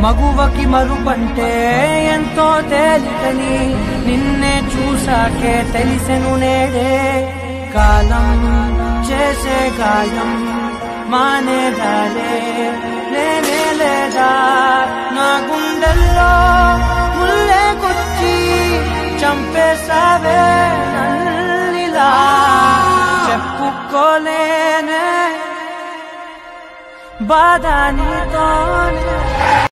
మగువకి మరుపంటే ఎంతో తేలికని నిన్నే చూసాకే తెలిసెను నేడే. కాలం చేసే గాయం మానేదాలే లేనే లేదా. నా గుండెల్లో ముల్లే గుచ్చి చంపేసావే నన్నిలా. చెప్పుకోలేనే బాధ నీతోనే.